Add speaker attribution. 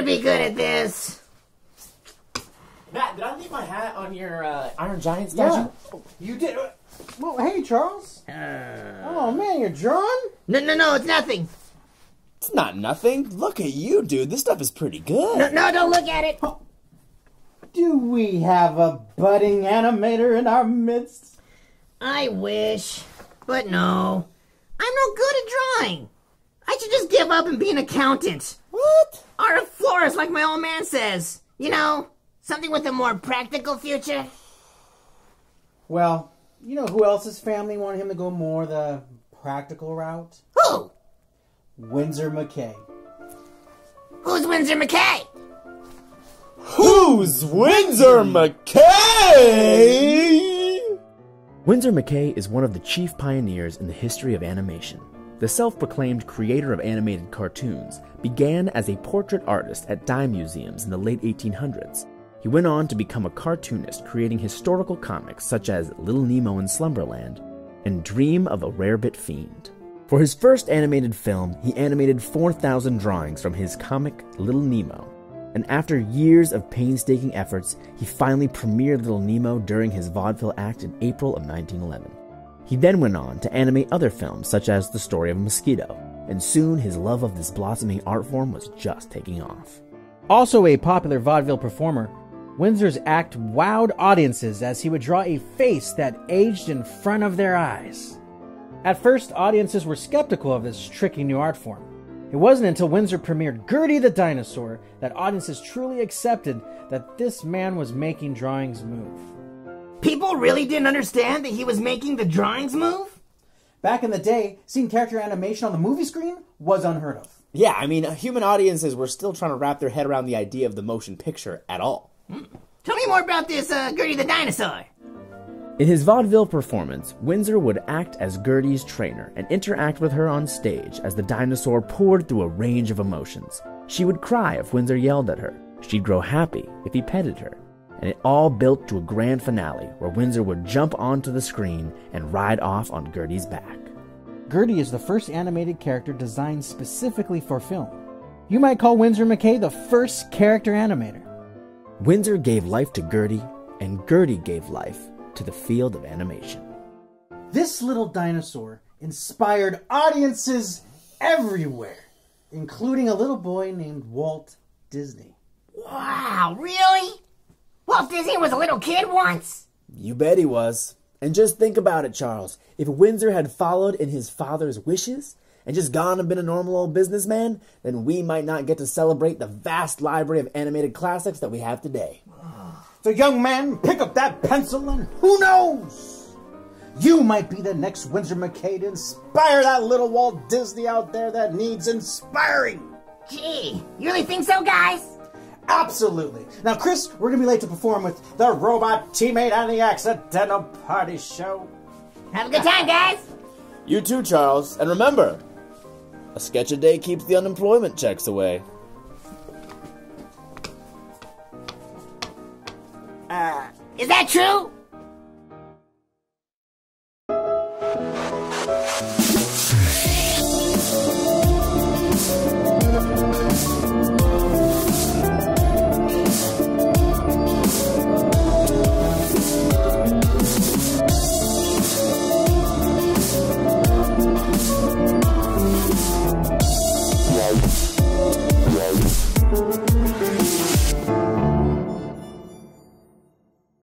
Speaker 1: be good at this.
Speaker 2: Matt, did I leave my hat on your Iron Giant statue?
Speaker 3: Yeah, you did. Well, hey, Charles. Oh, man, you're drawing?
Speaker 1: No, it's nothing.
Speaker 2: It's not nothing. Look at you, dude. This stuff is pretty good.
Speaker 1: No, don't look at it.
Speaker 3: Do we have a budding animator in our midst?
Speaker 1: I wish, but no. I'm no good at drawing. I should just give up and be an accountant.
Speaker 2: What?
Speaker 1: Or a florist like my old man says. You know, something with a more practical future.
Speaker 3: Well, you know who else's family wanted him to go more the practical route?
Speaker 1: Who?
Speaker 3: Winsor McCay.
Speaker 1: Who's Winsor McCay?
Speaker 2: Who's Winsor McCay?
Speaker 4: Winsor McCay is one of the chief pioneers in the history of animation. The self-proclaimed creator of animated cartoons began as a portrait artist at dime museums in the late 1800s. He went on to become a cartoonist, creating historical comics such as Little Nemo in Slumberland and Dream of a Rarebit Fiend. For his first animated film, he animated 4,000 drawings from his comic Little Nemo, and after years of painstaking efforts, he finally premiered Little Nemo during his vaudeville act in April of 1911. He then went on to animate other films such as The Story of a Mosquito, and soon his love of this blossoming art form was just taking off.
Speaker 5: Also a popular vaudeville performer, Windsor's act wowed audiences as he would draw a face that aged in front of their eyes. At first, audiences were skeptical of this tricky new art form. It wasn't until Winsor premiered Gertie the Dinosaur that audiences truly accepted that this man was making drawings move.
Speaker 1: People really didn't understand that he was making the drawings move?
Speaker 3: Back in the day, seeing character animation on the movie screen was unheard of.
Speaker 2: Yeah, I mean, human audiences were still trying to wrap their head around the idea of the motion picture at all.
Speaker 1: Tell me more about this Gertie the Dinosaur.
Speaker 4: In his vaudeville performance, Winsor would act as Gertie's trainer and interact with her on stage as the dinosaur poured through a range of emotions. She would cry if Winsor yelled at her. She'd grow happy if he petted her. And it all built to a grand finale where Winsor would jump onto the screen and ride off on Gertie's back.
Speaker 5: Gertie is the first animated character designed specifically for film. You might call Winsor McCay the first character animator.
Speaker 4: Winsor gave life to Gertie, and Gertie gave life to the field of animation.
Speaker 3: This little dinosaur inspired audiences everywhere, including a little boy named Walt Disney.
Speaker 1: Wow, really? Walt Disney was a little kid once?
Speaker 2: You bet he was. And just think about it, Charles. If Winsor had followed in his father's wishes and just gone and been a normal old businessman, then we might not get to celebrate the vast library of animated classics that we have today.
Speaker 3: So young man, pick up that pencil and who knows? You might be the next Winsor McCay to inspire that little Walt Disney out there that needs inspiring.
Speaker 1: Gee, you really think so, guys?
Speaker 3: Absolutely. Now, Chris, we're going to be late to perform with the Robot Teammate and the Accidental Party Show.
Speaker 1: Have a good time, guys.
Speaker 2: You too, Charles. And remember, a sketch a day keeps the unemployment checks away.
Speaker 1: Is that true?